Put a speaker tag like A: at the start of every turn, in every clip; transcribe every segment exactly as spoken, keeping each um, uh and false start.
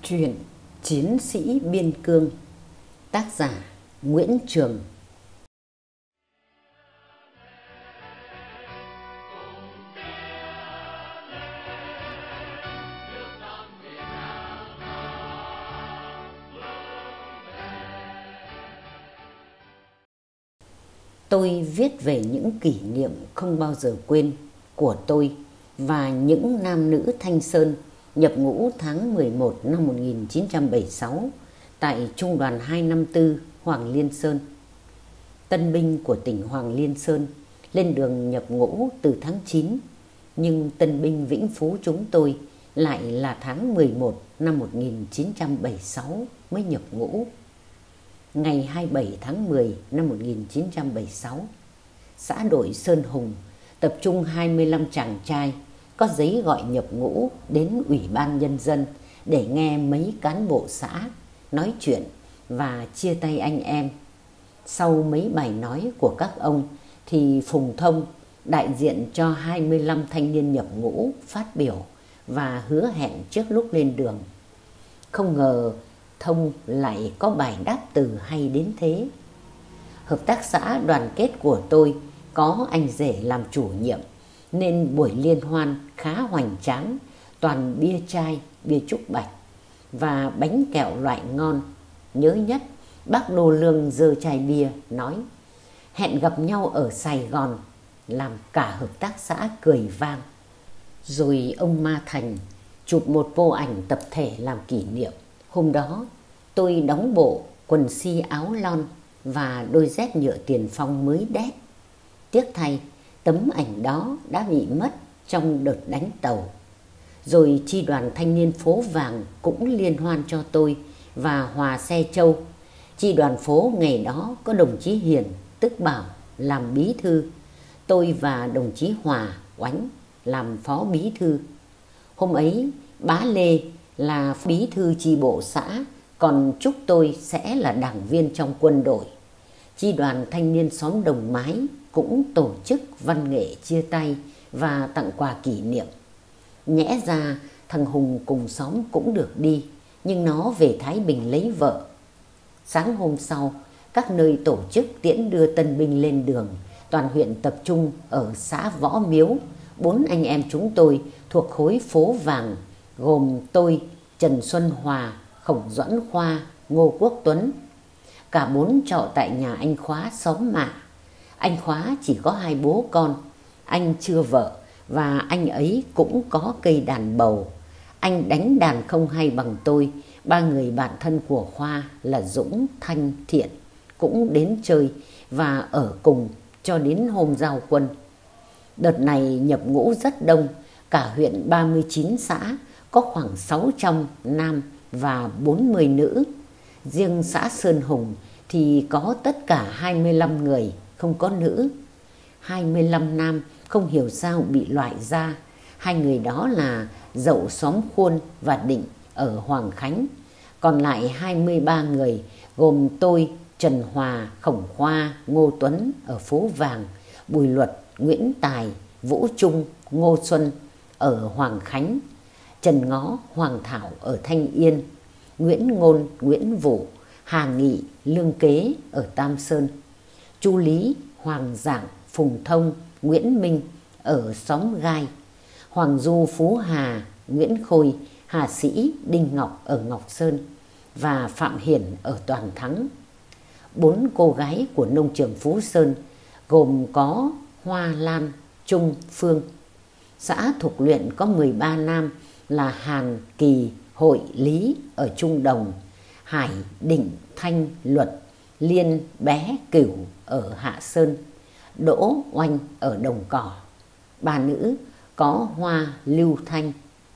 A: Truyện Chiến sĩ biên cương. Tác giả Nguyễn Trường. Tôi viết về những kỷ niệm không bao giờ quên của tôi và những nam nữ Thanh Sơn nhập ngũ tháng mười một năm một nghìn chín trăm bảy mươi sáu tại Trung đoàn hai năm tư Hoàng Liên Sơn. Tân binh của tỉnh Hoàng Liên Sơn lên đường nhập ngũ từ tháng chín, nhưng tân binh Vĩnh Phú chúng tôi lại là tháng mười một năm một nghìn chín trăm bảy mươi sáu mới nhập ngũ. Ngày hai mươi bảy tháng mười năm một nghìn chín trăm bảy mươi sáu, xã đội Sơn Hùng tập trung hai mươi lăm chàng trai có giấy gọi nhập ngũ đến Ủy ban Nhân dân để nghe mấy cán bộ xã nói chuyện và chia tay anh em. Sau mấy bài nói của các ông thì Phùng Thông, đại diện cho hai mươi lăm thanh niên nhập ngũ, phát biểu và hứa hẹn trước lúc lên đường. Không ngờ Thông lại có bài đáp từ hay đến thế. Hợp tác xã đoàn kết của tôi có anh rể làm chủ nhiệm, nên buổi liên hoan khá hoành tráng, toàn bia chai, bia trúc bạch và bánh kẹo loại ngon. Nhớ nhất, bác Đô Lương giơ chai bia nói hẹn gặp nhau ở Sài Gòn, làm cả hợp tác xã cười vang. Rồi ông Ma Thành chụp một bộ ảnh tập thể làm kỷ niệm. Hôm đó tôi đóng bộ quần si áo lon và đôi dép nhựa Tiền Phong mới đét. Tiếc thay, tấm ảnh đó đã bị mất trong đợt đánh tàu. Rồi chi đoàn thanh niên phố Vàng cũng liên hoan cho tôi và Hòa Xe Châu. Chi đoàn phố ngày đó có đồng chí Hiền, tức Bảo, làm bí thư. Tôi và đồng chí Hòa, Oánh làm phó bí thư. Hôm ấy bá Lê là bí thư chi bộ xã, còn Trúc tôi sẽ là đảng viên trong quân đội. Chi đoàn thanh niên xóm Đồng Mái cũng tổ chức văn nghệ chia tay và tặng quà kỷ niệm. Nhẽ ra thằng Hùng cùng xóm cũng được đi, nhưng nó về Thái Bình lấy vợ. Sáng hôm sau, các nơi tổ chức tiễn đưa tân binh lên đường. Toàn huyện tập trung ở xã Võ Miếu. Bốn anh em chúng tôi thuộc khối phố Vàng, gồm tôi, Trần Xuân Hòa, Khổng Doãn Khoa, Ngô Quốc Tuấn. Cả bốn trọ tại nhà anh Khóa xóm Mạ. Anh Khóa chỉ có hai bố con, anh chưa vợ và anh ấy cũng có cây đàn bầu. Anh đánh đàn không hay bằng tôi. Ba người bạn thân của Khoa là Dũng, Thanh, Thiện cũng đến chơi và ở cùng cho đến hôm giao quân. Đợt này nhập ngũ rất đông, cả huyện ba mươi chín xã có khoảng sáu trăm nam và bốn mươi nữ. Riêng xã Sơn Hùng thì có tất cả hai mươi lăm người, không có nữ. hai mươi lăm nam không hiểu sao bị loại ra. Hai người đó là Dậu xóm Khuôn và Định ở Hoàng Khánh. Còn lại hai mươi ba người gồm tôi, Trần Hòa, Khổng Khoa, Ngô Tuấn ở phố Vàng, Bùi Luật, Nguyễn Tài, Vũ Trung, Ngô Xuân ở Hoàng Khánh, Trần Ngó, Hoàng Thảo ở Thanh Yên, Nguyễn Ngôn, Nguyễn Vũ, Hà Nghị, Lương Kế ở Tam Sơn, Chu Lý, Hoàng Giảng, Phùng Thông, Nguyễn Minh ở xóm Gai, Hoàng Du, Phú Hà, Nguyễn Khôi, Hà Sĩ, Đinh Ngọc ở Ngọc Sơn và Phạm Hiển ở Toàn Thắng. Bốn cô gái của nông trường Phú Sơn gồm có Hoa, Lan, Trung, Phương. Xã Thục Luyện có mười ba nam là Hàn, Kỳ, Hội, Lý ở Trung Đồng, Hải, Định, Thanh, Luật, Liên, Bé, Cửu ở Hạ Sơn, Đỗ, Oanh ở Đồng Cỏ. Ba nữ có Hoa, Lưu, Thanh.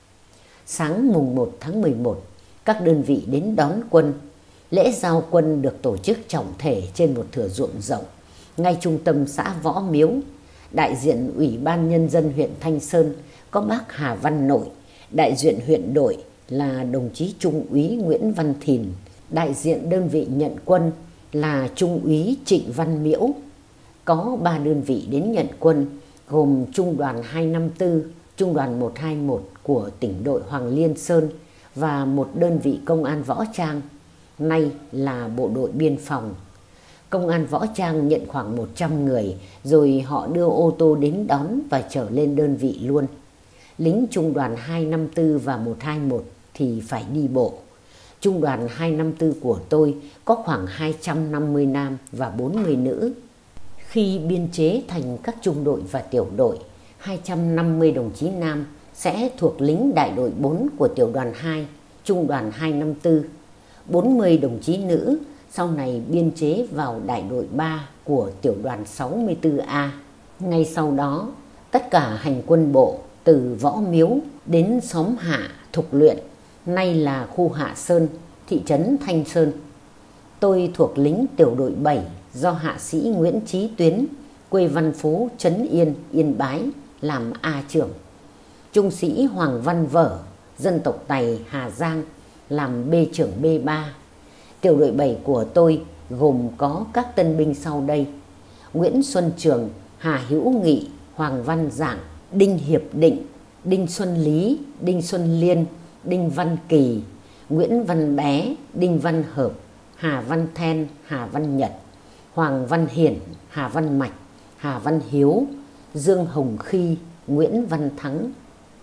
A: Sáng mùng một tháng mười một, các đơn vị đến đón quân. Lễ giao quân được tổ chức trọng thể trên một thửa ruộng rộng, ngay trung tâm xã Võ Miếu. Đại diện Ủy ban Nhân dân huyện Thanh Sơn có bác Hà Văn Nội, đại diện huyện đội là đồng chí Trung úy Nguyễn Văn Thìn, đại diện đơn vị nhận quân là Trung úy Trịnh Văn Miễu. Có ba đơn vị đến nhận quân gồm Trung đoàn hai năm tư, Trung đoàn một hai một của tỉnh đội Hoàng Liên Sơn và một đơn vị công an võ trang, nay là bộ đội biên phòng. Công an võ trang nhận khoảng một trăm người, rồi họ đưa ô tô đến đón và chở lên đơn vị luôn. Lính trung đoàn hai năm tư và một hai một thì phải đi bộ. Trung đoàn hai năm tư của tôi có khoảng hai trăm năm mươi nam và bốn mươi nữ. Khi biên chế thành các trung đội và tiểu đội, hai trăm năm mươi đồng chí nam sẽ thuộc lính đại đội bốn của tiểu đoàn hai, trung đoàn hai năm tư. bốn mươi đồng chí nữ sau này biên chế vào đại đội ba của tiểu đoàn sáu mươi tư A. Ngay sau đó, tất cả hành quân bộ từ Võ Miếu đến xóm Hạ Thục Luyện, nay là khu Hạ Sơn, thị trấn Thanh Sơn. Tôi thuộc lính tiểu đội bảy do hạ sĩ Nguyễn Chí Tuyến, quê Văn Phú, Trấn Yên, Yên Bái làm A trưởng. Trung sĩ Hoàng Văn Vở, dân tộc Tày, Hà Giang làm B trưởng B ba. Tiểu đội bảy của tôi gồm có các tân binh sau đây: Nguyễn Xuân Trường, Hà Hữu Nghị, Hoàng Văn Giảng, Đinh Hiệp Định, Đinh Xuân Lý, Đinh Xuân Liên, Đinh Văn Kỳ, Nguyễn Văn Bé, Đinh Văn Hợp, Hà Văn Then, Hà Văn Nhật, Hoàng Văn Hiển, Hà Văn Mạch, Hà Văn Hiếu, Dương Hồng Khi, Nguyễn Văn Thắng.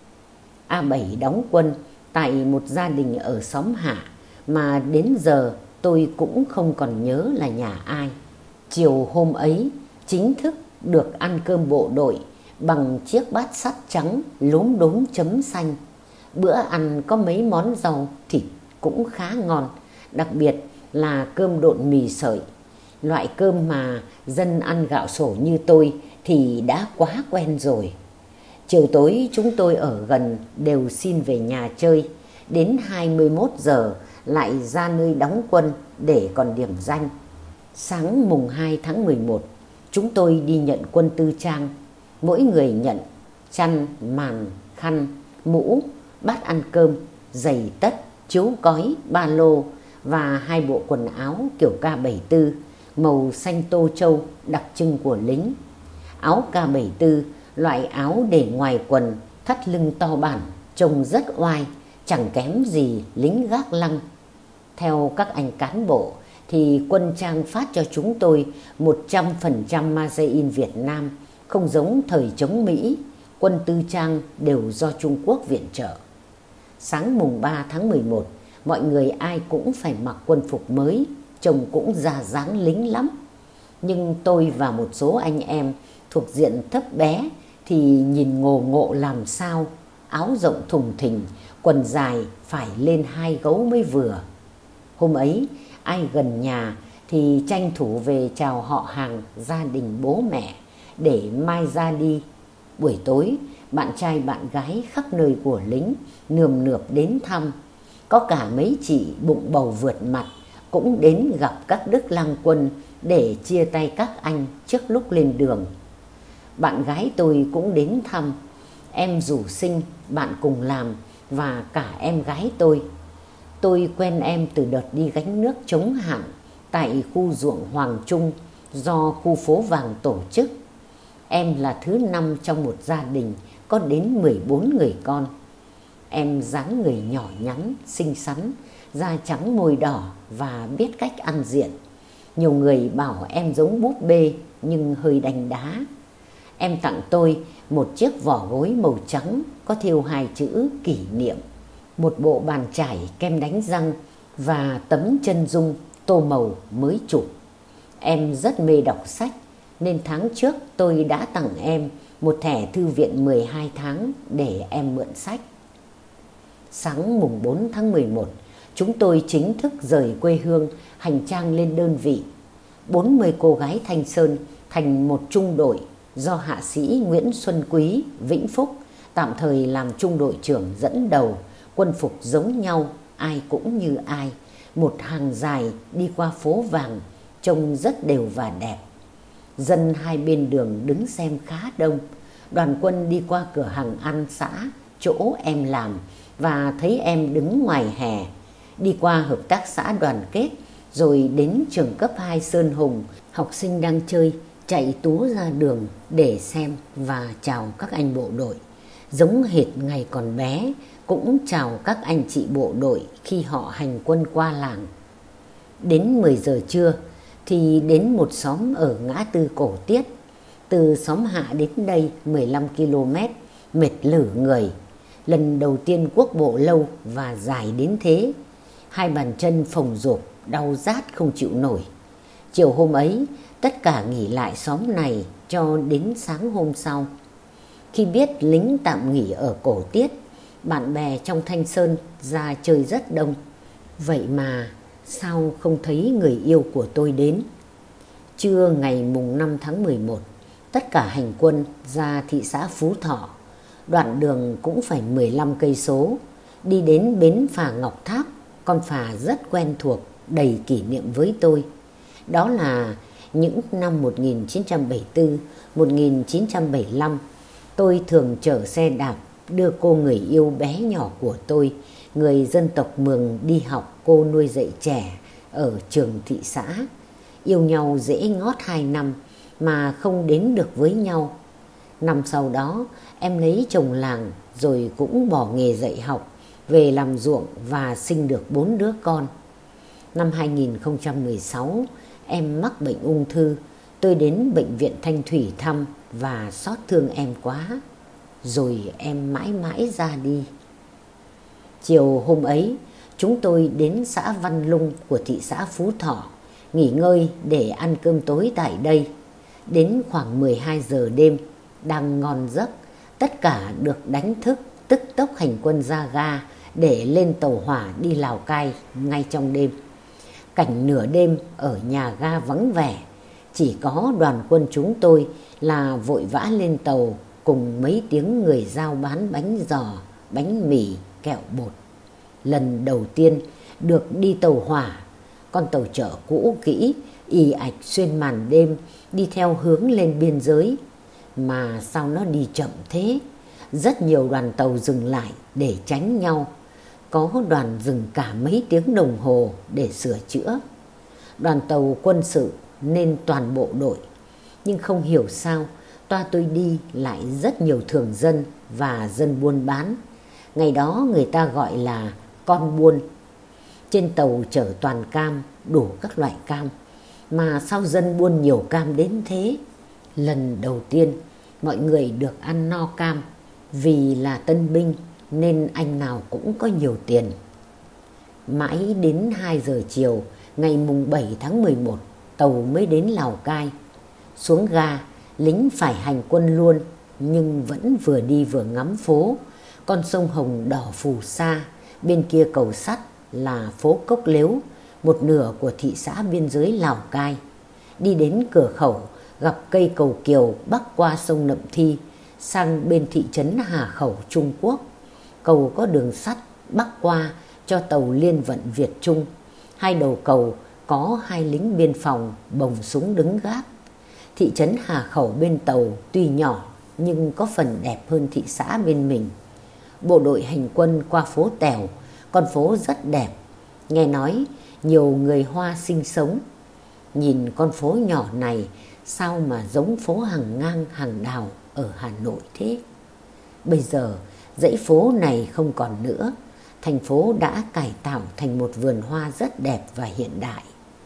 A: A bảy đóng quân tại một gia đình ở xóm Hạ mà đến giờ tôi cũng không còn nhớ là nhà ai. Chiều hôm ấy chính thức được ăn cơm bộ đội bằng chiếc bát sắt trắng lốm đốm chấm xanh. Bữa ăn có mấy món rau thịt cũng khá ngon, đặc biệt là cơm độn mì sợi. Loại cơm mà dân ăn gạo sổ như tôi thì đã quá quen rồi. Chiều tối chúng tôi ở gần đều xin về nhà chơi, đến hai mươi mốt giờ lại ra nơi đóng quân để còn điểm danh. Sáng mùng hai tháng mười một, chúng tôi đi nhận quân tư trang. Mỗi người nhận chăn, màn, khăn, mũ, bát ăn cơm, giày tất, chiếu cói, ba lô và hai bộ quần áo kiểu K bảy tư màu xanh tô châu đặc trưng của lính. Áo K bảy tư, loại áo để ngoài quần, thắt lưng to bản, trông rất oai, chẳng kém gì lính gác lăng. Theo các anh cán bộ thì quân trang phát cho chúng tôi một trăm phần trăm Made-in Việt Nam, không giống thời chống Mỹ, quân tư trang đều do Trung Quốc viện trợ. Sáng mùng ba tháng mười một, mọi người ai cũng phải mặc quân phục mới, trông cũng ra dáng lính lắm. Nhưng tôi và một số anh em thuộc diện thấp bé thì nhìn ngồ ngộ làm sao, áo rộng thùng thình, quần dài phải lên hai gấu mới vừa. Hôm ấy, ai gần nhà thì tranh thủ về chào họ hàng, gia đình bố mẹ để mai ra đi. Buổi tối, bạn trai bạn gái khắp nơi của lính nườm nượp đến thăm. Có cả mấy chị bụng bầu vượt mặt cũng đến gặp các đức lang quân để chia tay các anh trước lúc lên đường. Bạn gái tôi cũng đến thăm, em rủ sinh, bạn cùng làm và cả em gái tôi. Tôi quen em từ đợt đi gánh nước chống hạn tại khu ruộng Hoàng Trung do khu phố vàng tổ chức. Em là thứ năm trong một gia đình có đến mười bốn người con. Em dáng người nhỏ nhắn, xinh xắn, da trắng môi đỏ và biết cách ăn diện. Nhiều người bảo em giống búp bê nhưng hơi đanh đá. Em tặng tôi một chiếc vỏ gối màu trắng có thêu hai chữ kỷ niệm, một bộ bàn chải kem đánh răng và tấm chân dung tô màu mới chụp. Em rất mê đọc sách nên tháng trước tôi đã tặng em một thẻ thư viện mười hai tháng để em mượn sách. Sáng mùng bốn tháng mười một, chúng tôi chính thức rời quê hương hành trang lên đơn vị. bốn mươi cô gái Thanh Sơn thành một trung đội do hạ sĩ Nguyễn Xuân Quý, Vĩnh Phúc tạm thời làm trung đội trưởng dẫn đầu. Quân phục giống nhau, ai cũng như ai, một hàng dài đi qua phố vàng, trông rất đều và đẹp. Dân hai bên đường đứng xem khá đông. Đoàn quân đi qua cửa hàng ăn xã chỗ em làm và thấy em đứng ngoài hè. Đi qua hợp tác xã Đoàn Kết rồi đến trường cấp hai Sơn Hùng, học sinh đang chơi chạy túa ra đường để xem và chào các anh bộ đội. Giống hệt ngày còn bé, cũng chào các anh chị bộ đội khi họ hành quân qua làng. Đến mười giờ trưa thì đến một xóm ở ngã tư Cổ Tiết. Từ xóm Hạ đến đây mười lăm ki lô mét, mệt lử người. Lần đầu tiên quốc bộ lâu và dài đến thế. Hai bàn chân phồng rộp, đau rát không chịu nổi. Chiều hôm ấy, tất cả nghỉ lại xóm này cho đến sáng hôm sau. Khi biết lính tạm nghỉ ở Cổ Tiết, bạn bè trong Thanh Sơn ra chơi rất đông. Vậy mà sao không thấy người yêu của tôi đến? Trưa ngày mùng năm tháng mười một, tất cả hành quân ra thị xã Phú Thọ. Đoạn đường cũng phải mười lăm cây số, đi đến bến phà Ngọc Tháp, con phà rất quen thuộc, đầy kỷ niệm với tôi. Đó là những năm một nghìn chín trăm bảy mươi tư, một nghìn chín trăm bảy mươi lăm, tôi thường chở xe đạp đưa cô người yêu bé nhỏ của tôi, người dân tộc Mường, đi học cô nuôi dạy trẻ ở trường thị xã. Yêu nhau dễ ngót hai năm mà không đến được với nhau. Năm sau đó em lấy chồng làng rồi cũng bỏ nghề dạy học, về làm ruộng và sinh được bốn đứa con. Năm hai nghìn không trăm mười sáu, em mắc bệnh ung thư. Tôi đến bệnh viện Thanh Thủy thăm và xót thương em quá. Rồi em mãi mãi ra đi. Chiều hôm ấy, chúng tôi đến xã Văn Lung của thị xã Phú Thọ, nghỉ ngơi để ăn cơm tối tại đây. Đến khoảng mười hai giờ đêm, đang ngon giấc, tất cả được đánh thức, tức tốc hành quân ra ga để lên tàu hỏa đi Lào Cai ngay trong đêm. Cảnh nửa đêm ở nhà ga vắng vẻ, chỉ có đoàn quân chúng tôi là vội vã lên tàu cùng mấy tiếng người giao bán bánh giò, bánh mì, kẹo bột. Lần đầu tiên được đi tàu hỏa, con tàu chở cũ kỹ, ì ạch xuyên màn đêm đi theo hướng lên biên giới. Mà sao nó đi chậm thế? Rất nhiều đoàn tàu dừng lại để tránh nhau. Có đoàn dừng cả mấy tiếng đồng hồ để sửa chữa. Đoàn tàu quân sự nên toàn bộ đội. Nhưng không hiểu sao toa tôi đi lại rất nhiều thường dân và dân buôn bán. Ngày đó người ta gọi là con buôn. Trên tàu chở toàn cam, đủ các loại cam. Mà sao dân buôn nhiều cam đến thế? Lần đầu tiên mọi người được ăn no cam. Vì là tân binh nên anh nào cũng có nhiều tiền. Mãi đến hai giờ chiều ngày mùng bảy tháng mười một, tàu mới đến Lào Cai. Xuống ga, lính phải hành quân luôn, nhưng vẫn vừa đi vừa ngắm phố. Con sông Hồng đỏ phù sa, bên kia cầu sắt là phố Cốc Lếu, một nửa của thị xã biên giới Lào Cai. Đi đến cửa khẩu, gặp cây cầu kiều bắc qua sông Nậm Thi, sang bên thị trấn Hà Khẩu, Trung Quốc. Cầu có đường sắt bắc qua cho tàu liên vận Việt Trung. Hai đầu cầu có hai lính biên phòng bồng súng đứng gác. Thị trấn Hà Khẩu bên tàu tuy nhỏ nhưng có phần đẹp hơn thị xã bên mình. Bộ đội hành quân qua phố Tèo, con phố rất đẹp. Nghe nói nhiều người Hoa sinh sống. Nhìn con phố nhỏ này sao mà giống phố hàng ngang hàng đào ở Hà Nội thế? Bây giờ dãy phố này không còn nữa. Thành phố đã cải tạo thành một vườn hoa rất đẹp và hiện đại.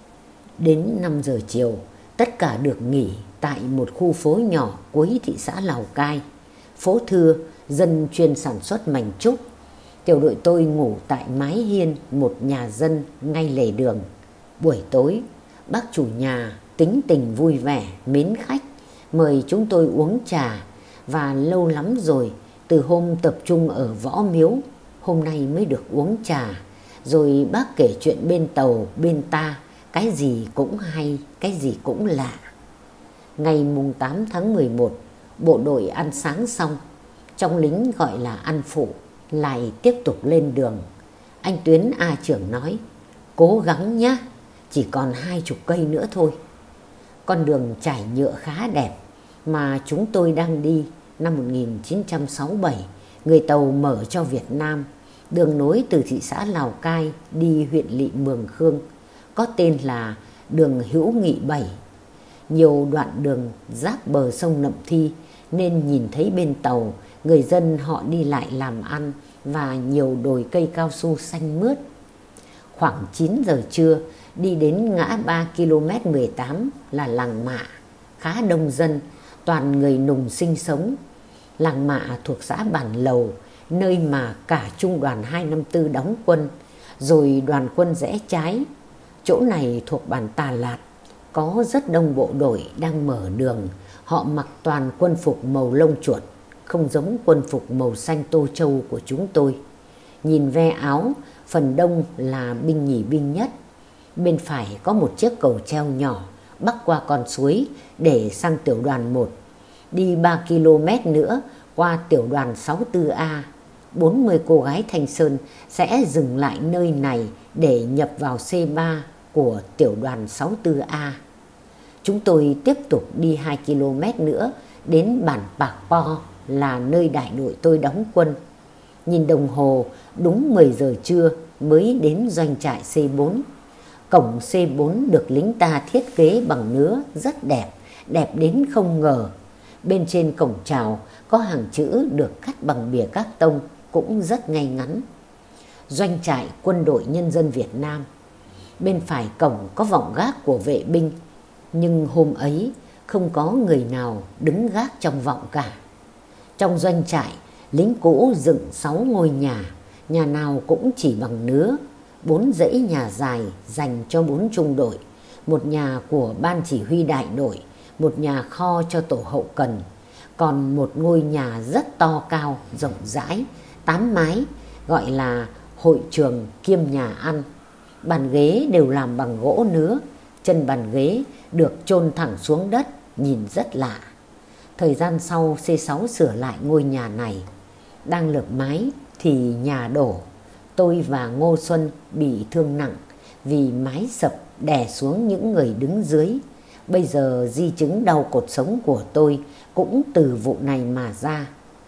A: Đến năm giờ chiều, tất cả được nghỉ tại một khu phố nhỏ cuối thị xã Lào Cai. Phố thưa, dân chuyên sản xuất mảnh trúc. Tiểu đội tôi ngủ tại mái hiên một nhà dân ngay lề đường. Buổi tối, bác chủ nhà tính tình vui vẻ, mến khách, mời chúng tôi uống trà. Và lâu lắm rồi, từ hôm tập trung ở Võ Miếu, hôm nay mới được uống trà. Rồi bác kể chuyện bên tàu, bên ta, cái gì cũng hay, cái gì cũng lạ. Ngày mùng tám tháng mười một, bộ đội ăn sáng xong, trong lính gọi là ăn phụ, lại tiếp tục lên đường. Anh Tuyến A trưởng nói, cố gắng nhá, chỉ còn hai chục cây nữa thôi. Con đường trải nhựa khá đẹp mà chúng tôi đang đi năm một nghìn chín trăm sáu mươi bảy, người Tàu mở cho Việt Nam. Đường nối từ thị xã Lào Cai đi huyện Lỵ Mường Khương, có tên là đường Hữu Nghị bảy. Nhiều đoạn đường giáp bờ sông Nậm Thi nên nhìn thấy bên tàu Người dân họ đi lại làm ăn và nhiều đồi cây cao su xanh mướt. Khoảng chín giờ trưa, đi đến ngã ba ki lô mét mười tám là làng Mạ, khá đông dân, toàn người Nùng sinh sống. Làng Mạ thuộc xã Bản Lầu, nơi mà cả trung đoàn hai năm tư đóng quân, rồi đoàn quân rẽ trái. Chỗ này thuộc bản Tà Lạt, có rất đông bộ đội đang mở đường. Họ mặc toàn quân phục màu lông chuột, không giống quân phục màu xanh tô châu của chúng tôi. Nhìn ve áo, phần đông là binh nhì binh nhất. Bên phải có một chiếc cầu treo nhỏ bắc qua con suối để sang tiểu đoàn một. Đi ba ki lô mét nữa qua tiểu đoàn sáu tư A, bốn mươi cô gái Thanh Sơn sẽ dừng lại nơi này để nhập vào C ba của tiểu đoàn sáu tư A. Chúng tôi tiếp tục đi hai ki lô mét nữa đến bản Pạc Po là nơi đại đội tôi đóng quân. Nhìn đồng hồ, đúng mười giờ trưa mới đến doanh trại C bốn. Cổng C bốn được lính ta thiết kế bằng nứa rất đẹp, đẹp đến không ngờ. Bên trên cổng chào có hàng chữ được cắt bằng bìa các tông, cũng rất ngay ngắn. Doanh trại Quân đội Nhân dân Việt Nam. Bên phải cổng có vọng gác của vệ binh, nhưng hôm ấy không có người nào đứng gác trong vọng cả. Trong doanh trại, lính cũ dựng sáu ngôi nhà, nhà nào cũng chỉ bằng nứa. Bốn dãy nhà dài dành cho bốn trung đội, một nhà của ban chỉ huy đại đội, một nhà kho cho tổ hậu cần, còn một ngôi nhà rất to cao, rộng rãi, tám mái, gọi là hội trường kiêm nhà ăn. Bàn ghế đều làm bằng gỗ nứa, chân bàn ghế được chôn thẳng xuống đất, nhìn rất lạ. Thời gian sau C sáu sửa lại ngôi nhà này. Đang lợp mái thì nhà đổ. Tôi và Ngô Xuân bị thương nặng vì mái sập đè xuống những người đứng dưới. Bây giờ di chứng đau cột sống của tôi cũng từ vụ này mà ra.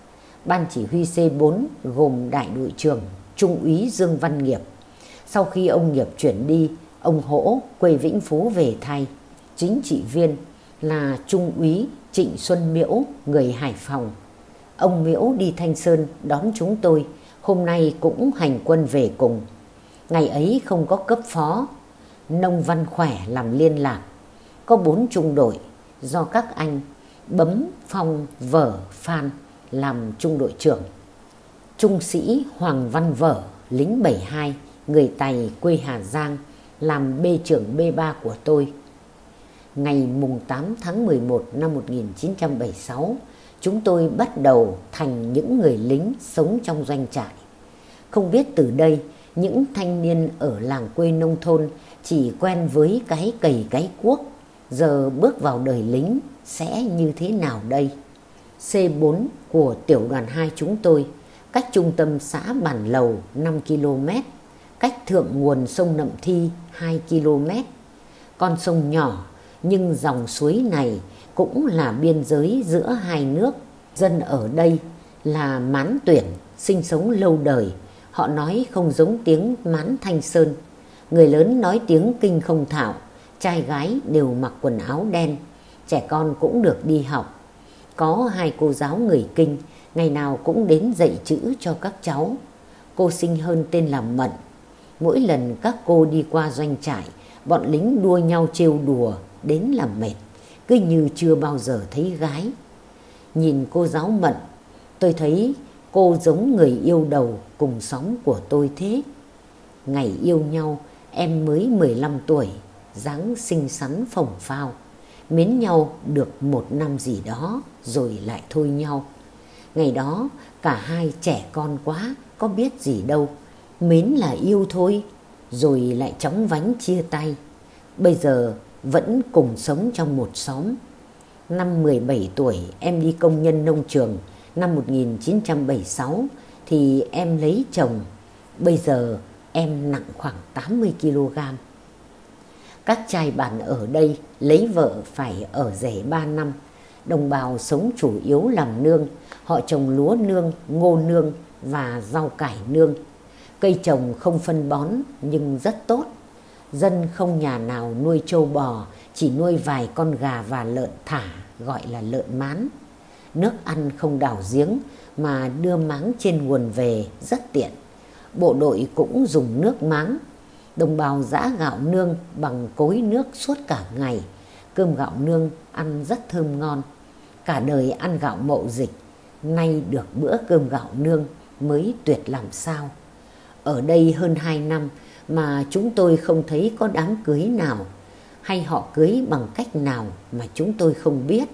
A: Ban chỉ huy C bốn gồm đại đội trưởng Trung úy Dương Văn Nghiệp. Sau khi ông Nghiệp chuyển đi, ông Hỗ quê Vĩnh Phú về thay. Chính trị viên là Trung úy Trịnh Xuân Miễu, người Hải Phòng. Ông Miễu đi Thanh Sơn đón chúng tôi, hôm nay cũng hành quân về cùng. Ngày ấy không có cấp phó, Nông Văn Khỏe làm liên lạc. Có bốn trung đội do các anh Bấm, Phong, Vở, Phan làm trung đội trưởng. Trung sĩ Hoàng Văn Vở, lính bảy hai, người Tày quê Hà Giang, làm B trưởng B ba của tôi. Ngày mùng tám tháng mười một năm một nghìn chín trăm bảy mươi sáu, chúng tôi bắt đầu thành những người lính sống trong doanh trại. Không biết từ đây, những thanh niên ở làng quê nông thôn chỉ quen với cái cày cái cuốc, giờ bước vào đời lính sẽ như thế nào đây? C bốn của tiểu đoàn hai chúng tôi, cách trung tâm xã Bản Lầu năm ki lô mét, cách thượng nguồn sông Nậm Thi hai ki lô mét. Con sông nhỏ nhưng dòng suối này cũng là biên giới giữa hai nước. Dân ở đây là Mán Tuyển, sinh sống lâu đời. Họ nói không giống tiếng Mán Thanh Sơn. Người lớn nói tiếng Kinh không thạo, trai gái đều mặc quần áo đen, trẻ con cũng được đi học. Có hai cô giáo người Kinh, ngày nào cũng đến dạy chữ cho các cháu. Cô sinh hơn tên là Mận. Mỗi lần các cô đi qua doanh trại, bọn lính đua nhau trêu đùa đến làm mệt, cứ như chưa bao giờ thấy gái. Nhìn cô giáo Mận, tôi thấy cô giống người yêu đầu cùng xóm của tôi thế. Ngày yêu nhau, em mới mười lăm tuổi, dáng xinh xắn phồng phao. Mến nhau được một năm gì đó rồi lại thôi nhau. Ngày đó cả hai trẻ con quá, có biết gì đâu. Mến là yêu thôi, rồi lại chóng vánh chia tay. Bây giờ vẫn cùng sống trong một xóm. Năm mười bảy tuổi em đi công nhân nông trường. Năm một nghìn chín trăm bảy mươi sáu thì em lấy chồng. Bây giờ em nặng khoảng tám mươi ki lô gam. Các trai bản ở đây lấy vợ phải ở rể ba năm. Đồng bào sống chủ yếu làm nương. Họ trồng lúa nương, ngô nương và rau cải nương. Cây trồng không phân bón nhưng rất tốt. Dân không nhà nào nuôi trâu bò, chỉ nuôi vài con gà và lợn thả, gọi là lợn mán. Nước ăn không đào giếng, mà đưa máng trên nguồn về rất tiện. Bộ đội cũng dùng nước máng. Đồng bào giã gạo nương bằng cối nước suốt cả ngày. Cơm gạo nương ăn rất thơm ngon. Cả đời ăn gạo mậu dịch, nay được bữa cơm gạo nương mới tuyệt làm sao. Ở đây hơn hai năm mà chúng tôi không thấy có đám cưới nào, hay họ cưới bằng cách nào mà chúng tôi không biết.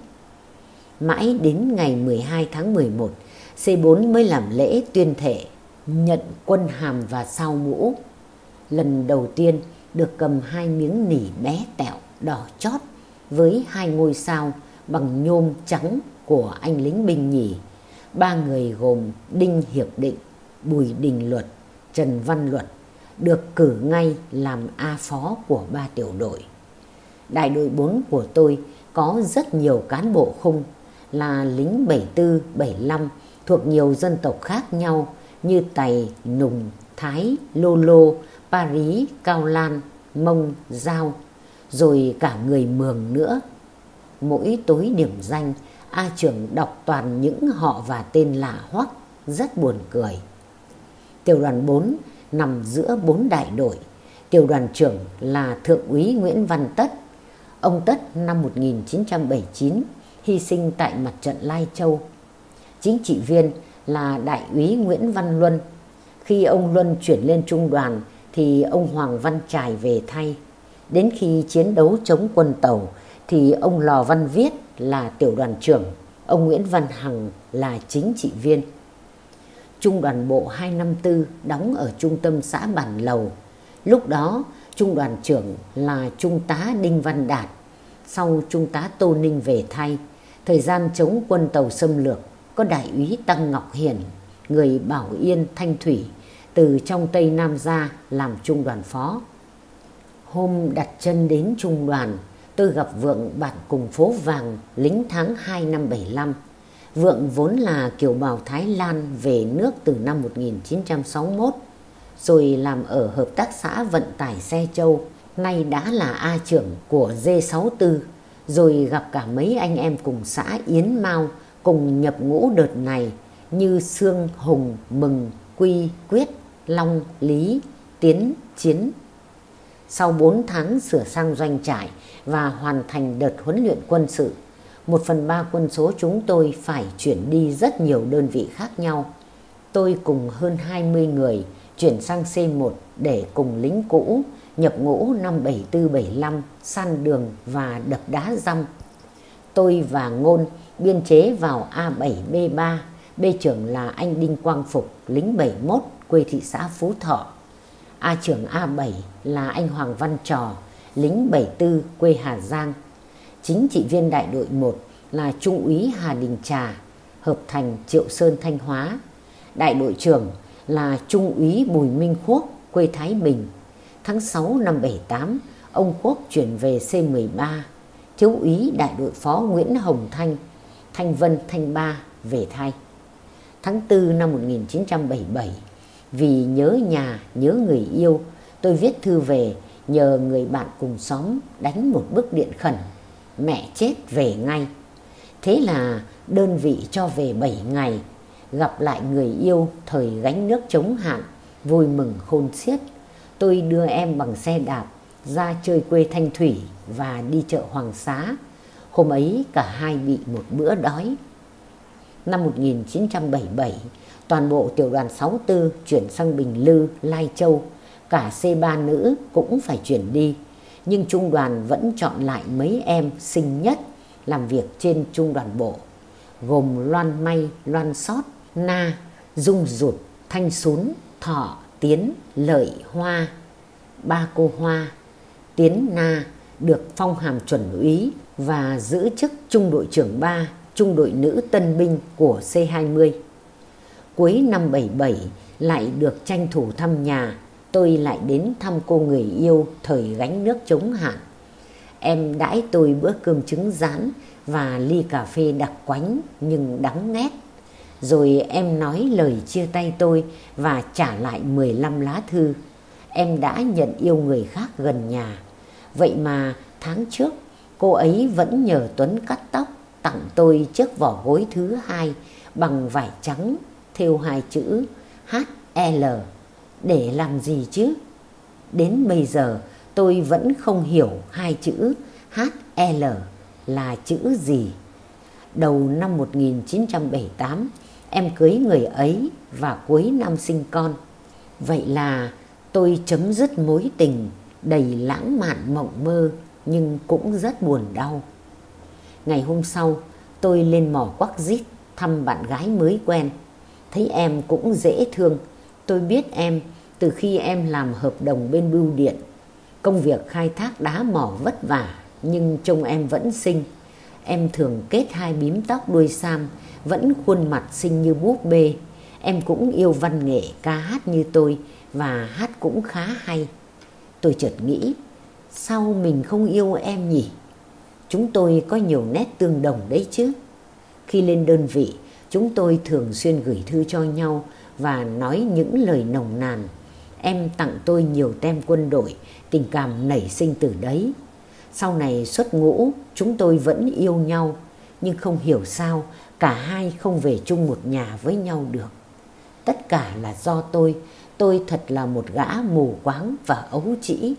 A: Mãi đến ngày mười hai tháng mười một, C bốn mới làm lễ tuyên thệ, nhận quân hàm và sao mũ. Lần đầu tiên được cầm hai miếng nỉ bé tẹo đỏ chót với hai ngôi sao bằng nhôm trắng của anh lính binh nhì. Ba người gồm Đinh Hiệp Định, Bùi Đình Luật, Trần Văn Luật được cử ngay làm A phó của ba tiểu đội. Đại đội bốn của tôi có rất nhiều cán bộ khung là lính bảy tư, bảy lăm thuộc nhiều dân tộc khác nhau như Tày, Nùng, Thái, Lô Lô, Parí, Cao Lan, Mông, Dao, rồi cả người Mường nữa. Mỗi tối điểm danh, A trưởng đọc toàn những họ và tên lạ hoắc, rất buồn cười. Tiểu đoàn bốn nằm giữa bốn đại đội. Tiểu đoàn trưởng là Thượng úy Nguyễn Văn Tất. Ông Tất năm một nghìn chín trăm bảy mươi chín hy sinh tại mặt trận Lai Châu. Chính trị viên là Đại úy Nguyễn Văn Luân. Khi ông Luân chuyển lên trung đoàn thì ông Hoàng Văn Trải về thay. Đến khi chiến đấu chống quân Tàu thì ông Lò Văn Viết là tiểu đoàn trưởng, ông Nguyễn Văn Hằng là chính trị viên. Trung đoàn bộ hai năm tư đóng ở trung tâm xã Bản Lầu. Lúc đó trung đoàn trưởng là Trung tá Đinh Văn Đạt, sau Trung tá Tô Ninh về thay. Thời gian chống quân Tàu xâm lược, có Đại úy Tăng Ngọc Hiển, người Bảo Yên, Thanh Thủy, từ trong Tây Nam ra làm trung đoàn phó. Hôm đặt chân đến trung đoàn, tôi gặp Vượng bạn cùng phố Vàng, lính tháng hai năm bảy lăm. Vượng vốn là kiều bào Thái Lan về nước từ năm một nghìn chín trăm sáu mươi mốt, rồi làm ở Hợp tác xã vận tải xe Châu, nay đã là A trưởng của D sáu mươi tư, rồi gặp cả mấy anh em cùng xã Yến Mao cùng nhập ngũ đợt này như Sương, Hùng, Mừng, Quy, Quyết, Long, Lý, Tiến, Chiến. Sau bốn tháng sửa sang doanh trại và hoàn thành đợt huấn luyện quân sự, một phần ba quân số chúng tôi phải chuyển đi rất nhiều đơn vị khác nhau. Tôi cùng hơn hai mươi người chuyển sang C một để cùng lính cũ nhập ngũ năm bảy tư bảy lăm san đường và đập đá răm. Tôi và Ngôn biên chế vào A bảy B ba, B trưởng là anh Đinh Quang Phục, lính bảy mốt, quê thị xã Phú Thọ. A trưởng A bảy là anh Hoàng Văn Trò, lính bảy tư, quê Hà Giang. Chính trị viên đại đội một là Trung úy Hà Đình Trà, Hợp Thành, Triệu Sơn, Thanh Hóa. Đại đội trưởng là Trung úy Bùi Minh Khuốc, quê Thái Bình. Tháng sáu năm bảy tám, ông Khuốc chuyển về C mười ba. Thiếu úy đại đội phó Nguyễn Hồng Thanh, Thanh Vân, Thanh Ba về thay. Tháng tư năm một nghìn chín trăm bảy mươi bảy, vì nhớ nhà, nhớ người yêu, tôi viết thư về nhờ người bạn cùng xóm đánh một bức điện khẩn: mẹ chết về ngay. Thế là đơn vị cho về bảy ngày, gặp lại người yêu thời gánh nước chống hạn, vui mừng khôn xiết. Tôi đưa em bằng xe đạp ra chơi quê Thanh Thủy và đi chợ Hoàng Xá. Hôm ấy cả hai bị một bữa đói. Năm một nghìn chín trăm bảy mươi bảy, toàn bộ tiểu đoàn sáu mươi tư chuyển sang Bình Lư, Lai Châu. Cả C ba nữ cũng phải chuyển đi, nhưng trung đoàn vẫn chọn lại mấy em xinh nhất làm việc trên trung đoàn bộ, gồm Loan May, Loan Sót, Na, Dung Rụt, Thanh Sún, Thọ, Tiến, Lợi, Hoa. Ba cô Hoa, Tiến, Na được phong hàm chuẩn úy và giữ chức trung đội trưởng ba, trung đội nữ tân binh của C hai mươi. Cuối năm bảy bảy lại được tranh thủ thăm nhà, tôi lại đến thăm cô người yêu thời gánh nước chống hạn. Em đãi tôi bữa cơm trứng rán và ly cà phê đặc quánh nhưng đắng ngét. Rồi em nói lời chia tay tôi và trả lại mười lăm lá thư. Em đã nhận yêu người khác gần nhà. Vậy mà tháng trước cô ấy vẫn nhờ Tuấn cắt tóc tặng tôi chiếc vỏ gối thứ hai bằng vải trắng thêu hai chữ hát lờ. Để làm gì chứ? Đến bây giờ tôi vẫn không hiểu hai chữ hát lờ là chữ gì. Đầu năm một nghìn chín trăm bảy mươi tám, em cưới người ấy và cuối năm sinh con. Vậy là tôi chấm dứt mối tình đầy lãng mạn mộng mơ nhưng cũng rất buồn đau. Ngày hôm sau, tôi lên mỏ Quắc Dít thăm bạn gái mới quen. Thấy em cũng dễ thương. Tôi biết em từ khi em làm hợp đồng bên bưu điện. Công việc khai thác đá mỏ vất vả nhưng trông em vẫn xinh. Em thường kết hai bím tóc đuôi sam, vẫn khuôn mặt xinh như búp bê. Em cũng yêu văn nghệ, ca hát như tôi và hát cũng khá hay. Tôi chợt nghĩ, sao mình không yêu em nhỉ? Chúng tôi có nhiều nét tương đồng đấy chứ. Khi lên đơn vị, chúng tôi thường xuyên gửi thư cho nhau và nói những lời nồng nàn. Em tặng tôi nhiều tem quân đội, tình cảm nảy sinh từ đấy. Sau này xuất ngũ, chúng tôi vẫn yêu nhau, nhưng không hiểu sao cả hai không về chung một nhà với nhau được. Tất cả là do tôi, tôi thật là một gã mù quáng và ấu trĩ.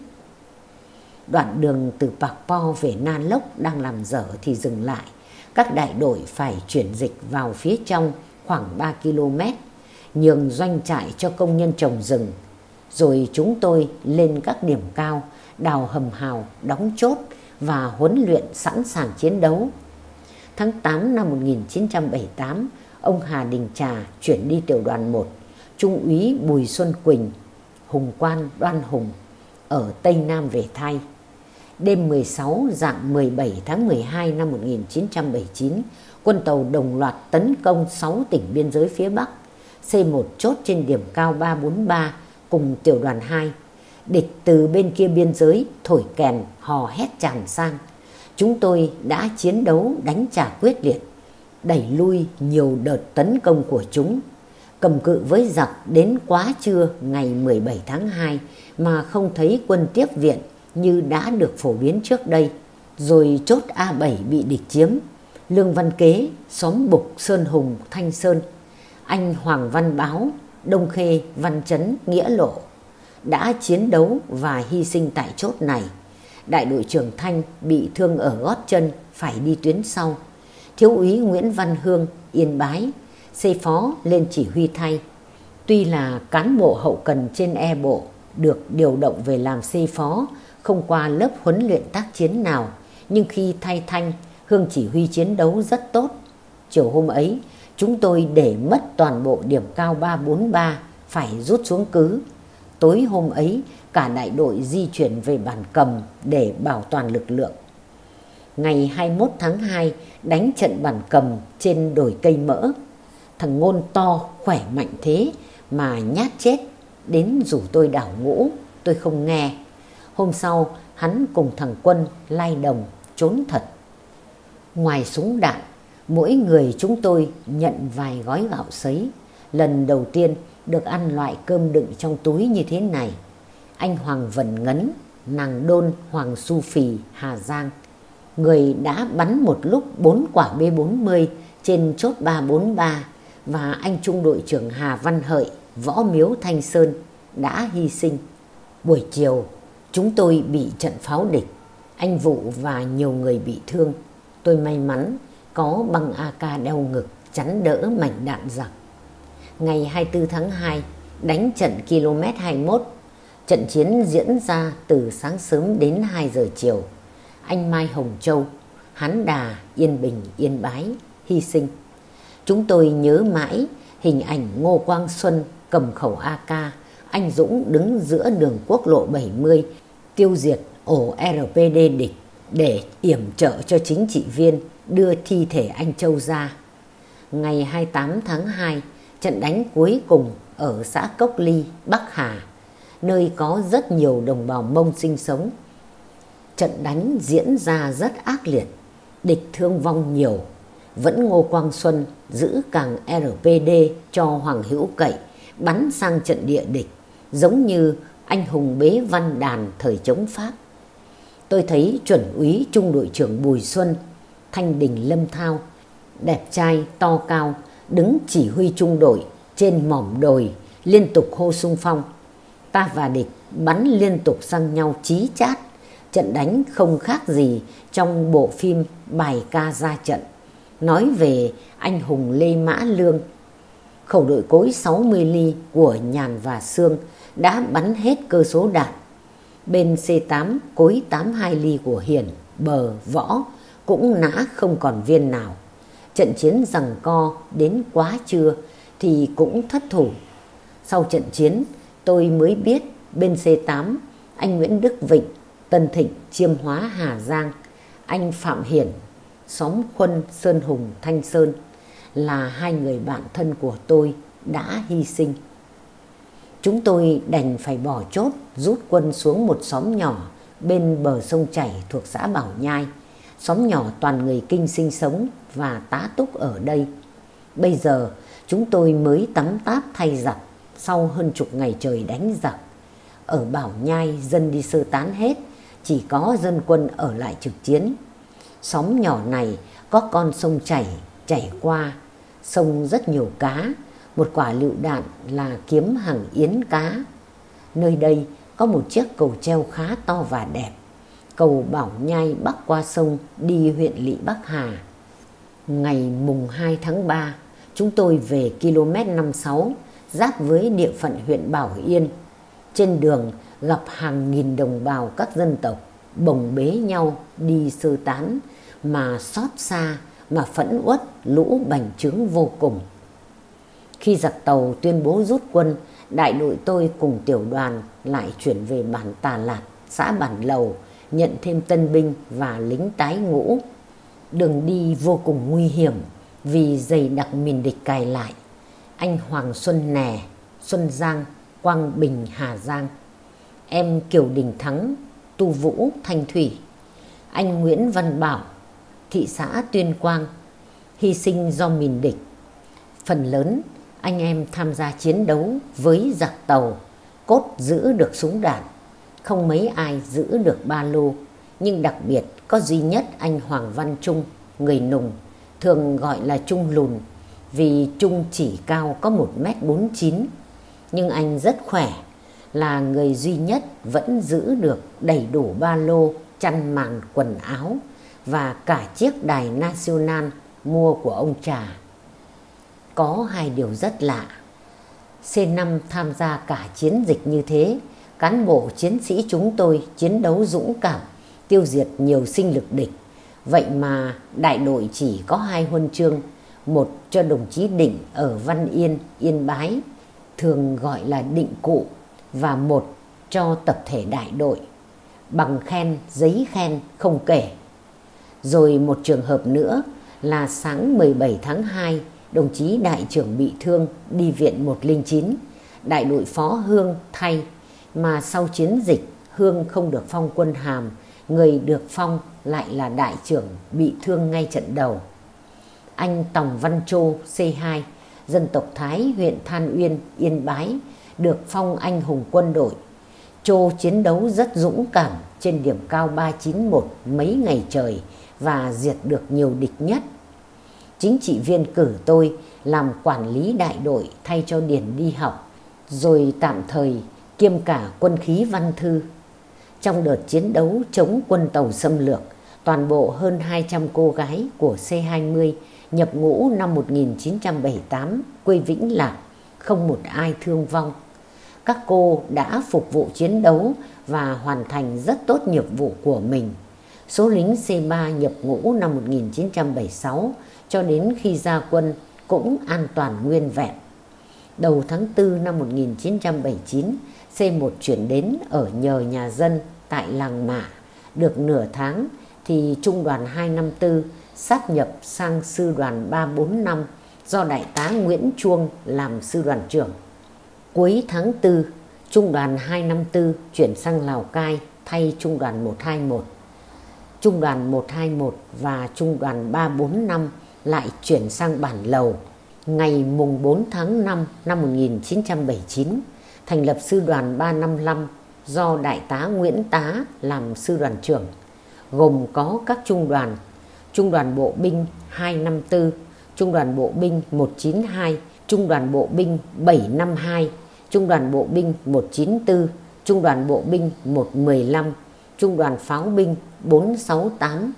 A: Đoạn đường từ Pạc Po về Na Lốc đang làm dở thì dừng lại. Các đại đội phải chuyển dịch vào phía trong khoảng ba ki lô mét, nhường doanh trại cho công nhân trồng rừng. Rồi chúng tôi lên các điểm cao, đào hầm hào, đóng chốt và huấn luyện sẵn sàng chiến đấu. Tháng tám năm một nghìn chín trăm bảy mươi tám, ông Hà Đình Trà chuyển đi tiểu đoàn một, Trung úy Bùi Xuân Quỳnh, hùng quan Đoan Hùng ở Tây Nam về thay. Đêm mười sáu rạng mười bảy tháng mười hai năm một nghìn chín trăm bảy mươi chín, quân tàu đồng loạt tấn công sáu tỉnh biên giới phía Bắc, xây một chốt trên điểm cao ba bốn ba cùng tiểu đoàn hai. Địch từ bên kia biên giới thổi kèn hò hét tràn sang. Chúng tôi đã chiến đấu đánh trả quyết liệt, đẩy lui nhiều đợt tấn công của chúng. Cầm cự với giặc đến quá trưa ngày mười bảy tháng hai mà không thấy quân tiếp viện như đã được phổ biến trước đây. Rồi chốt A bảy bị địch chiếm. Lương Văn Kế, xóm Bục, Sơn Hùng, Thanh Sơn, anh Hoàng Văn Báo, Đông Khê, Văn Chấn, Nghĩa Lộ đã chiến đấu và hy sinh tại chốt này. Đại đội trưởng Thanh bị thương ở gót chân, phải đi tuyến sau. Thiếu úy Nguyễn Văn Hương, Yên Bái, xây phó lên chỉ huy thay. Tuy là cán bộ hậu cần trên E bộ, được điều động về làm xây phó, không qua lớp huấn luyện tác chiến nào, nhưng khi thay Thanh, Hương chỉ huy chiến đấu rất tốt. Chiều hôm ấy, chúng tôi để mất toàn bộ điểm cao ba bốn ba, phải rút xuống cứ. Tối hôm ấy, cả đại đội di chuyển về Bản Cầm để bảo toàn lực lượng. Ngày hai mươi mốt tháng hai, đánh trận Bản Cầm trên đồi Cây Mỡ. Thằng Ngôn to, khỏe mạnh thế mà nhát chết, đến rủ tôi đảo ngũ, tôi không nghe. Hôm sau, hắn cùng thằng Quân lai đồng, trốn thật. Ngoài súng đạn, mỗi người chúng tôi nhận vài gói gạo sấy. Lần đầu tiên được ăn loại cơm đựng trong túi như thế này. Anh Hoàng Vân Ngấn, nàng Đôn Hoàng Su Phì, Hà Giang, người đã bắn một lúc bốn quả B bốn mươi trên chốt ba bốn ba, và anh trung đội trưởng Hà Văn Hợi, Võ Miếu, Thanh Sơn đã hy sinh. Buổi chiều, chúng tôi bị trận pháo địch, anh Vụ và nhiều người bị thương. Tôi may mắn có băng A K đeo ngực chắn đỡ mảnh đạn giặc. Ngày hai mươi tư tháng hai, đánh trận km hai mươi mốt. Trận chiến diễn ra từ sáng sớm đến hai giờ chiều. Anh Mai Hồng Châu, Hán Đà, Yên Bình, Yên Bái hy sinh. Chúng tôi nhớ mãi hình ảnh Ngô Quang Xuân cầm khẩu A K, anh dũng đứng giữa đường quốc lộ bảy mươi tiêu diệt ổ R P D địch để yểm trợ cho chính trị viên đưa thi thể anh Châu ra. Ngày hai mươi tám tháng hai, trận đánh cuối cùng ở xã Cốc Ly, Bắc Hà, nơi có rất nhiều đồng bào Mông sinh sống. Trận đánh diễn ra rất ác liệt, địch thương vong nhiều. Vẫn Ngô Quang Xuân giữ càng R P D cho Hoàng Hữu Cậy bắn sang trận địa địch, giống như anh hùng Bế Văn Đàn thời chống Pháp. Tôi thấy chuẩn úy trung đội trưởng Bùi Xuân, Thanh Đình Lâm Thao, đẹp trai to cao, đứng chỉ huy trung đội trên mỏm đồi liên tục hô xung phong. Ta và địch bắn liên tục sang nhau chí chát. Trận đánh không khác gì trong bộ phim Bài ca ra trận, nói về anh hùng Lê Mã Lương. Khẩu đội cối sáu mươi ly của Nhàn và Sương đã bắn hết cơ số đạn. Bên C tám cối tám mươi hai ly của Hiển, Bờ, Võ cũng nã không còn viên nào. Trận chiến giằng co đến quá trưa thì cũng thất thủ. Sau trận chiến tôi mới biết bên C tám anh Nguyễn Đức Vịnh, Tân Thịnh, Chiêm Hóa, Hà Giang, anh Phạm Hiển, xóm Khuân, Sơn Hùng, Thanh Sơn là hai người bạn thân của tôi đã hy sinh. Chúng tôi đành phải bỏ chốt rút quân xuống một xóm nhỏ bên bờ sông chảy thuộc xã Bảo Nhai. Xóm nhỏ toàn người Kinh sinh sống và tá túc ở đây. Bây giờ chúng tôi mới tắm táp thay giặt sau hơn chục ngày trời đánh giặc. Ở Bảo Nhai dân đi sơ tán hết, chỉ có dân quân ở lại trực chiến. Xóm nhỏ này có con sông chảy chảy qua, sông rất nhiều cá, một quả lựu đạn là kiếm hàng yến cá. Nơi đây có một chiếc cầu treo khá to và đẹp, cầu Bảo Nhai bắc qua sông đi huyện Lỵ Bắc Hà. Ngày mùng hai tháng ba, chúng tôi về km năm mươi sáu, giáp với địa phận huyện Bảo Yên. Trên đường gặp hàng nghìn đồng bào các dân tộc bồng bế nhau đi sơ tán, mà xót xa, mà phẫn uất, lũ bành trướng vô cùng. Khi giặc Tàu tuyên bố rút quân, đại đội tôi cùng tiểu đoàn lại chuyển về bản Tà Lạt, xã Bản Lầu, nhận thêm tân binh và lính tái ngũ. Đường đi vô cùng nguy hiểm vì dày đặc mìn địch cài lại. Anh Hoàng Xuân Nè, Xuân Giang, Quang Bình, Hà Giang, em Kiều Đình Thắng, Tu Vũ, Thanh Thủy, anh Nguyễn Văn Bảo, thị xã Tuyên Quang, hy sinh do mìn địch. Phần lớn anh em tham gia chiến đấu với giặc Tàu, cốt giữ được súng đạn, không mấy ai giữ được ba lô, nhưng đặc biệt có duy nhất anh Hoàng Văn Trung, người Nùng, thường gọi là Trung Lùn, vì Trung chỉ cao có một mét bốn mươi chín, nhưng anh rất khỏe, là người duy nhất vẫn giữ được đầy đủ ba lô, chăn màn, quần áo và cả chiếc đài National mua của ông Trà. Có hai điều rất lạ. C năm tham gia cả chiến dịch như thế, cán bộ chiến sĩ chúng tôi chiến đấu dũng cảm, tiêu diệt nhiều sinh lực địch. Vậy mà đại đội chỉ có hai huân chương, một cho đồng chí Định ở Văn Yên, Yên Bái, thường gọi là Định Cụ, và một cho tập thể đại đội. Bằng khen, giấy khen không kể. Rồi một trường hợp nữa là sáng mười bảy tháng hai, đồng chí đại trưởng bị thương đi viện một không chín, đại đội phó Hương thay, mà sau chiến dịch Hương không được phong quân hàm, người được phong lại là đại trưởng bị thương ngay trận đầu. Anh Tòng Văn Trô, C hai, dân tộc Thái, huyện Than Uyên, Yên Bái, được phong anh hùng quân đội. Trô chiến đấu rất dũng cảm trên điểm cao ba chín một mấy ngày trời và diệt được nhiều địch nhất. Chính trị viên cử tôi làm quản lý đại đội thay cho Điển đi học, rồi tạm thời kiêm cả quân khí văn thư. Trong đợt chiến đấu chống quân Tàu xâm lược, toàn bộ hơn hai trăm cô gái của C hai mươi nhập ngũ năm một nghìn chín trăm bảy mươi tám quê Vĩnh Lạc, không một ai thương vong. Các cô đã phục vụ chiến đấu và hoàn thành rất tốt nhiệm vụ của mình. Số lính C ba nhập ngũ năm một nghìn chín trăm bảy mươi sáu cho đến khi ra quân cũng an toàn nguyên vẹn. Đầu tháng tư năm một nghìn chín trăm bảy mươi chín, C một chuyển đến ở nhờ nhà dân tại làng Mả. Được nửa tháng thì trung đoàn hai năm tư sáp nhập sang sư đoàn ba bốn năm do đại tá Nguyễn Chuông làm sư đoàn trưởng. Cuối tháng tư, trung đoàn hai năm tư chuyển sang Lào Cai thay trung đoàn một hai một. Trung đoàn một hai một và trung đoàn ba bốn năm lại chuyển sang Bản Lầu. Ngày mùng bốn tháng năm năm một nghìn chín trăm bảy mươi chín, thành lập sư đoàn ba năm lăm do đại tá Nguyễn Tá làm sư đoàn trưởng, gồm có các trung đoàn: trung đoàn bộ binh hai năm tư, Trung đoàn bộ binh một chín hai, Trung đoàn bộ binh bảy năm hai, Trung đoàn bộ binh một chín tư, Trung đoàn bộ binh một một lăm, Trung đoàn pháo binh bốn sáu tám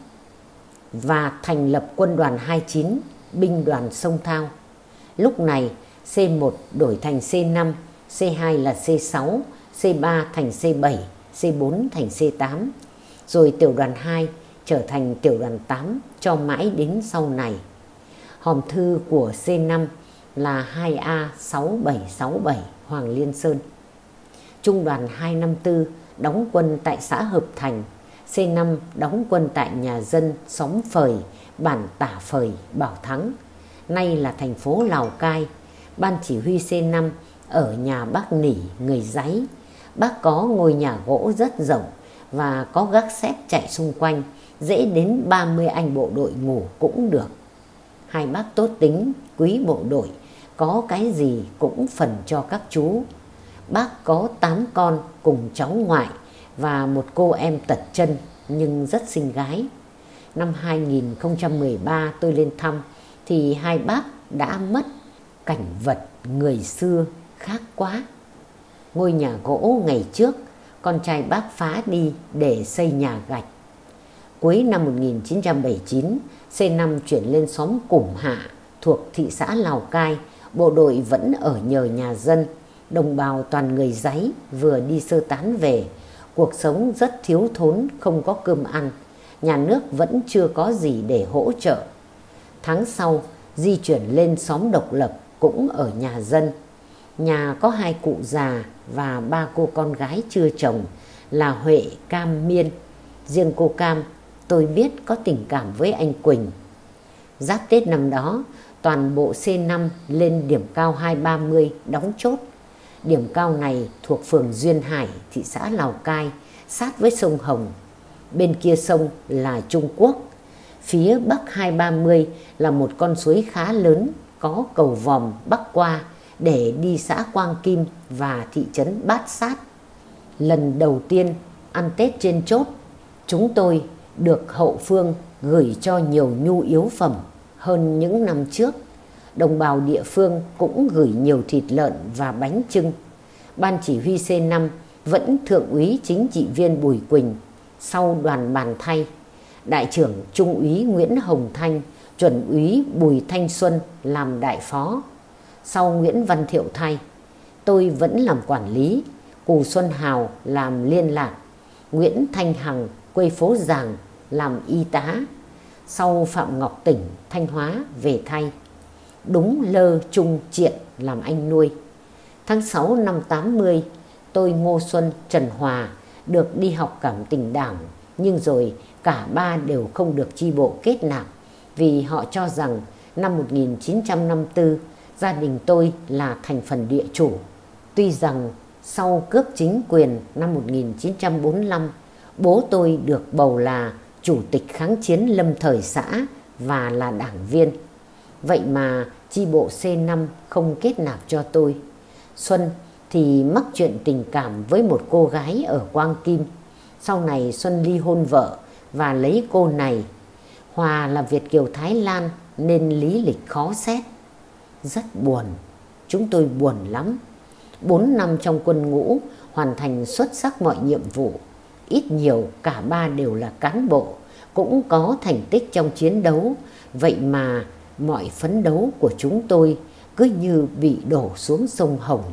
A: và thành lập quân đoàn hai chín, binh đoàn sông Thao. Lúc này C một đổi thành C năm, C hai là C sáu, C ba thành C bảy, C bốn thành C tám, rồi tiểu đoàn hai trở thành tiểu đoàn tám cho mãi đến sau này. Hòm thư của C năm là hai A sáu bảy sáu bảy Hoàng Liên Sơn. Trung đoàn hai năm tư đóng quân tại xã Hợp Thành, C năm đóng quân tại nhà dân xóm Phời, bản Tả Phời, Bảo Thắng, nay là thành phố Lào Cai. Ban chỉ huy C năm ở nhà bác Nỉ, người Giấy. Bác có ngôi nhà gỗ rất rộng và có gác xép chạy xung quanh, dễ đến ba mươi anh bộ đội ngủ cũng được. Hai bác tốt tính, quý bộ đội, có cái gì cũng phần cho các chú. Bác có tám con cùng cháu ngoại và một cô em tật chân nhưng rất xinh gái. Năm hai nghìn không trăm mười ba tôi lên thăm thì hai bác đã mất. Cảnh vật người xưa khác quá. Ngôi nhà gỗ ngày trước con trai bác phá đi để xây nhà gạch. Cuối năm một nghìn chín trăm bảy mươi chín, C năm chuyển lên xóm Củng Hạ thuộc thị xã Lào Cai. Bộ đội vẫn ở nhờ nhà dân. Đồng bào toàn người Giấy vừa đi sơ tán về. Cuộc sống rất thiếu thốn, không có cơm ăn. Nhà nước vẫn chưa có gì để hỗ trợ. Tháng sau di chuyển lên xóm Độc Lập, cũng ở nhà dân. Nhà có hai cụ già và ba cô con gái chưa chồng là Huệ, Cam, Miên. Riêng cô Cam tôi biết có tình cảm với anh Quỳnh. Giáp Tết năm đó, toàn bộ C năm lên điểm cao hai ba mươi đóng chốt. Điểm cao này thuộc phường Duyên Hải, thị xã Lào Cai, sát với sông Hồng. Bên kia sông là Trung Quốc. Phía bắc hai ba mươi là một con suối khá lớn, có cầu vòm bắc qua để đi xã Quang Kim và thị trấn Bát Sát. Lần đầu tiên ăn Tết trên chốt, chúng tôi được hậu phương gửi cho nhiều nhu yếu phẩm hơn những năm trước. Đồng bào địa phương cũng gửi nhiều thịt lợn và bánh chưng. Ban chỉ huy C năm vẫn thượng úy chính trị viên Bùi Quỳnh, sau đoàn bàn thay. Đại trưởng trung úy Nguyễn Hồng Thanh, chuẩn úy Bùi Thanh Xuân làm đại phó. Sau Nguyễn Văn Thiệu thay, tôi vẫn làm quản lý. Cù Xuân Hào làm liên lạc. Nguyễn Thanh Hằng quê phố Giàng làm y tá. Sau Phạm Ngọc Tỉnh, Thanh Hóa về thay. Đúng Lơ Trung Triện làm anh nuôi. Tháng sáu năm tám mươi, tôi Ngô Xuân, Trần Hòa được đi học cảm tình đảng, nhưng rồi cả ba đều không được chi bộ kết nạp vì họ cho rằng năm một nghìn chín trăm năm mươi tư gia đình tôi là thành phần địa chủ. Tuy rằng sau cướp chính quyền năm một nghìn chín trăm bốn mươi lăm, bố tôi được bầu là chủ tịch kháng chiến lâm thời xã và là đảng viên. Vậy mà chi bộ C năm không kết nạp cho tôi. Xuân thì mắc chuyện tình cảm với một cô gái ở Quang Kim. Sau này Xuân ly hôn vợ và lấy cô này. Hòa là Việt kiều Thái Lan nên lý lịch khó xét. Rất buồn, chúng tôi buồn lắm. Bốn năm trong quân ngũ hoàn thành xuất sắc mọi nhiệm vụ. Ít nhiều cả ba đều là cán bộ, cũng có thành tích trong chiến đấu. Vậy mà mọi phấn đấu của chúng tôi cứ như bị đổ xuống sông Hồng.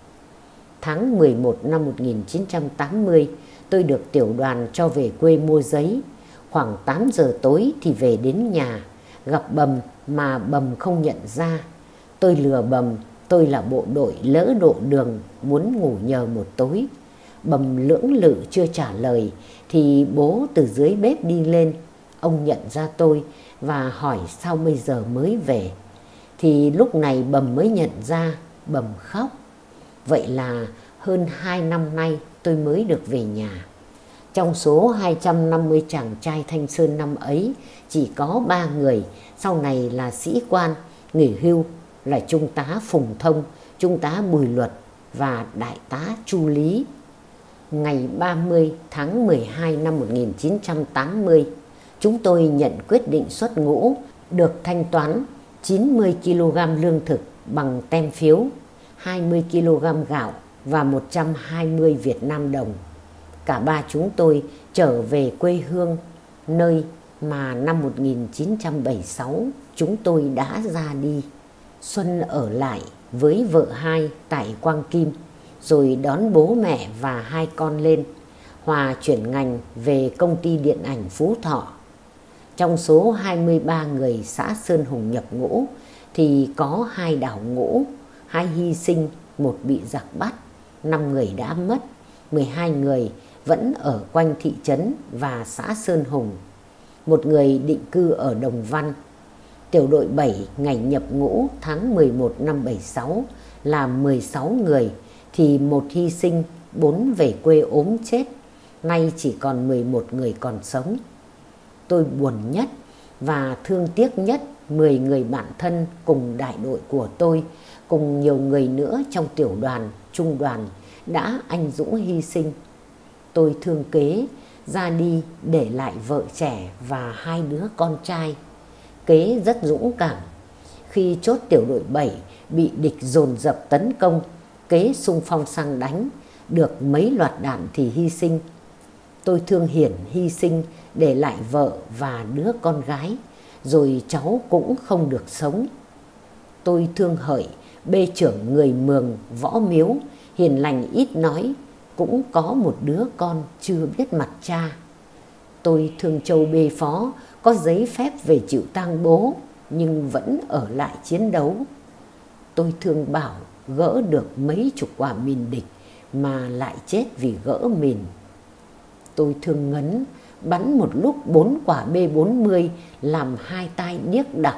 A: Tháng mười một năm một nghìn chín trăm tám mươi, tôi được tiểu đoàn cho về quê mua giấy. Khoảng tám giờ tối thì về đến nhà, gặp Bầm mà Bầm không nhận ra. Tôi lừa Bầm tôi là bộ đội lỡ độ đường, muốn ngủ nhờ một tối. Bầm lưỡng lự chưa trả lời thì bố từ dưới bếp đi lên. Ông nhận ra tôi và hỏi sao bây giờ mới về. Thì lúc này Bầm mới nhận ra. Bầm khóc. Vậy là hơn hai năm nay tôi mới được về nhà. Trong số hai trăm năm mươi chàng trai Thanh Sơn năm ấy, chỉ có ba người sau này là sĩ quan nghỉ hưu, là trung tá Phùng Thông, trung tá Bùi Luật và đại tá Chu Lý. Ngày ba mươi tháng mười hai năm một nghìn chín trăm tám mươi, chúng tôi nhận quyết định xuất ngũ, được thanh toán chín mươi ki lô gam lương thực bằng tem phiếu, hai mươi ki lô gam gạo và một trăm hai mươi Việt Nam đồng. Cả ba chúng tôi trở về quê hương, nơi mà năm một nghìn chín trăm bảy mươi sáu chúng tôi đã ra đi. Xuân ở lại với vợ hai tại Quang Kim, rồi đón bố mẹ và hai con lên. Hòa chuyển ngành về công ty điện ảnh Phú Thọ. Trong số hai mươi ba người xã Sơn Hùng nhập ngũ thì có hai đào ngũ, hai hy sinh, một bị giặc bắt, năm người đã mất, mười hai người vẫn ở quanh thị trấn và xã Sơn Hùng, một người định cư ở Đồng Văn. Tiểu đội bảy ngày nhập ngũ tháng mười một năm bảy mươi sáu là mười sáu người thì một hy sinh, bốn về quê ốm chết, nay chỉ còn mười một người còn sống. Tôi buồn nhất và thương tiếc nhất mười người bạn thân cùng đại đội của tôi, cùng nhiều người nữa trong tiểu đoàn, trung đoàn đã anh dũng hy sinh. Tôi thương Kế ra đi để lại vợ trẻ và hai đứa con trai. Kế rất dũng cảm. Khi chốt tiểu đội bảy bị địch dồn dập tấn công, Kế xung phong sang đánh, được mấy loạt đạn thì hy sinh. Tôi thương Hiển hy sinh để lại vợ và đứa con gái, rồi cháu cũng không được sống. Tôi thương Hợi, bê trưởng người Mường Võ Miếu, hiền lành ít nói, cũng có một đứa con chưa biết mặt cha. Tôi thương Châu bê phó, có giấy phép về chịu tang bố nhưng vẫn ở lại chiến đấu. Tôi thương Bảo, gỡ được mấy chục quả mìn địch mà lại chết vì gỡ mìn. Tôi thương Ngấn, bắn một lúc bốn quả B bốn mươi làm hai tai điếc đặc.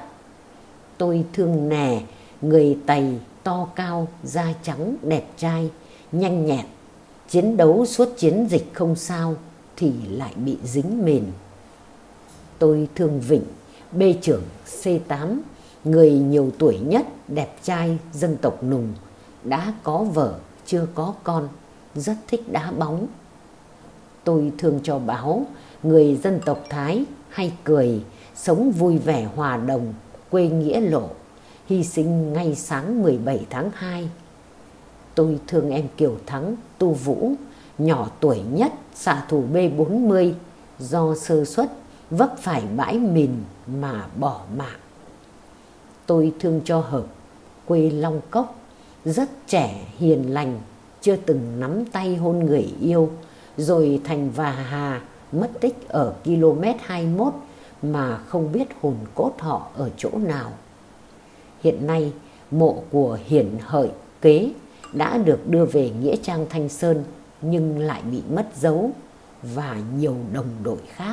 A: Tôi thương Nè, người Tày to cao, da trắng, đẹp trai, nhanh nhẹn. Chiến đấu suốt chiến dịch không sao thì lại bị dính mìn. Tôi thương Vịnh, bê trưởng C tám, người nhiều tuổi nhất, đẹp trai, dân tộc Nùng, đã có vợ, chưa có con, rất thích đá bóng. Tôi thương cho Báo, người dân tộc Thái, hay cười, sống vui vẻ hòa đồng, quê Nghĩa Lộ, hy sinh ngay sáng mười bảy tháng hai. Tôi thương em Kiều Thắng, Tu Vũ, nhỏ tuổi nhất, xạ thủ B bốn mươi, do sơ suất vấp phải bãi mìn mà bỏ mạng. Tôi thương cho Hợp, quê Long Cốc, rất trẻ, hiền lành, chưa từng nắm tay hôn người yêu, rồi thành và Hà mất tích ở ki lô mét hai mươi mốt mà không biết hồn cốt họ ở chỗ nào. Hiện nay, mộ của Hiển, Hợi, Kế đã được đưa về Nghĩa Trang Thanh Sơn nhưng lại bị mất dấu, và nhiều đồng đội khác.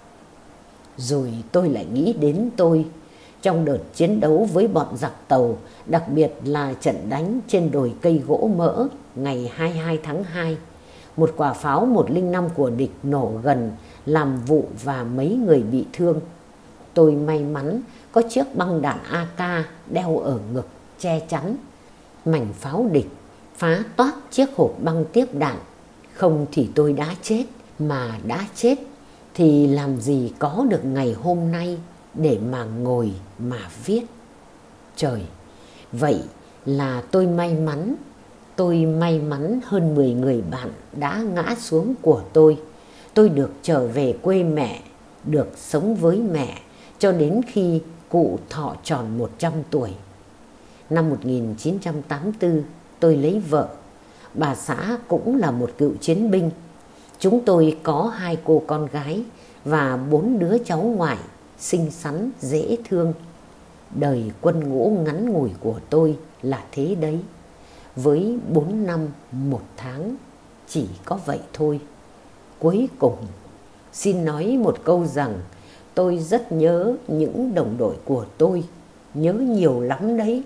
A: Rồi tôi lại nghĩ đến tôi trong đợt chiến đấu với bọn giặc Tàu, đặc biệt là trận đánh trên đồi cây gỗ mỡ ngày hai mươi hai tháng hai. Một quả pháo một không năm của địch nổ gần, làm vụ và mấy người bị thương. Tôi may mắn có chiếc băng đạn A K đeo ở ngực che chắn. Mảnh pháo địch phá toác chiếc hộp băng tiếp đạn. Không thì tôi đã chết, mà đã chết thì làm gì có được ngày hôm nay để mà ngồi mà viết. Trời, vậy là tôi may mắn. Tôi may mắn hơn mười người bạn đã ngã xuống của tôi. Tôi được trở về quê mẹ, được sống với mẹ cho đến khi cụ thọ tròn một trăm tuổi. Năm một nghìn chín trăm tám mươi tư, tôi lấy vợ. Bà xã cũng là một cựu chiến binh. Chúng tôi có hai cô con gái và bốn đứa cháu ngoại, xinh xắn, dễ thương. Đời quân ngũ ngắn ngủi của tôi là thế đấy. Với bốn năm một tháng, chỉ có vậy thôi. Cuối cùng, xin nói một câu rằng tôi rất nhớ những đồng đội của tôi, nhớ nhiều lắm đấy.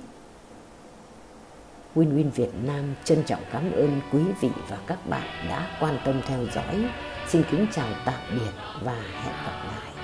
A: Win Win Việt Nam trân trọng cảm ơn quý vị và các bạn đã quan tâm theo dõi. Xin kính chào tạm biệt và hẹn gặp lại.